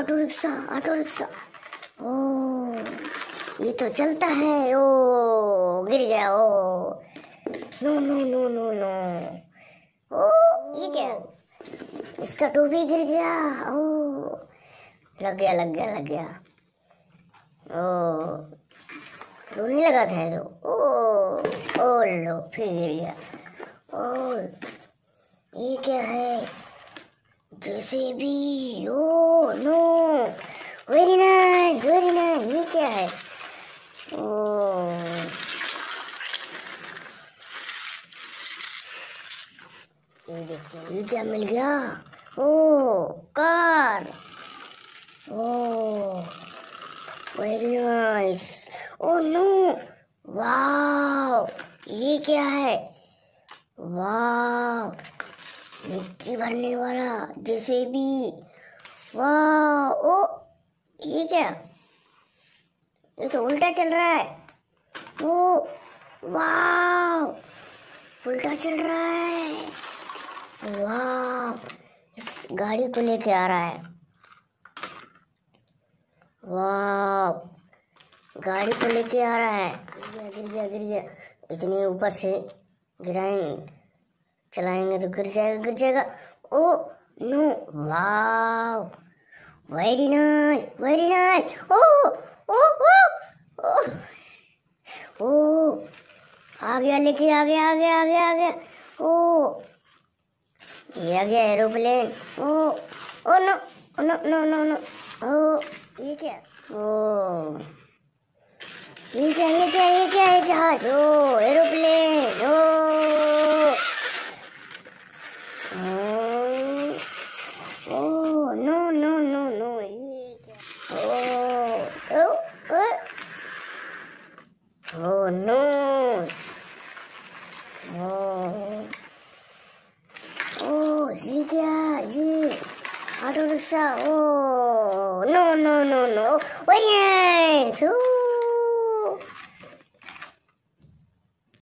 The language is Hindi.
Auto rickshaw, auto rickshaw. ओ ये तो चलता है। ओ गिर गया। Oh no no no no no. ओ ये क्या, इसका टोपी गिर गया। ओ लग गया लग गया लग गया। ओ रोने लगा था तो। ओ लो फिर गिर गया। ओ ये क्या है, जैसे भी। Oh no, very nice very nice. ये क्या है? ओ ये देखिए, ये क्या मिल गया? Oh car. Oh very nice. Oh no, wow ये क्या है? वाव मिट्टी भरने वाला जेसीबी। वाह। ओ ये क्या, ये तो उल्टा चल रहा है। ओ वाह उल्टा चल रहा है। वाह इस गाड़ी को लेके आ रहा है। वाह गाड़ी को लेके आ रहा है। गिर गया गिर गया। इतने ऊपर से गिराएंगे, चलाएंगे तो गिर जाएगा गिर जाएगा। Oh no, wow very nice very nice. ओ ओ ओ ओ ओ आ गया, लेके आ गया आ गया आ गया आ गया। ओ ये आ गया aeroplane. Oh no no no no no. ओ ये क्या? ओ ये क्या ये क्या ये क्या है? जहाज। Oh aeroplane. Oh no no no no. ये क्या? ओ ओ नो। ओ ये क्या, ये auto rickshaw. Oh no no no no, very nice.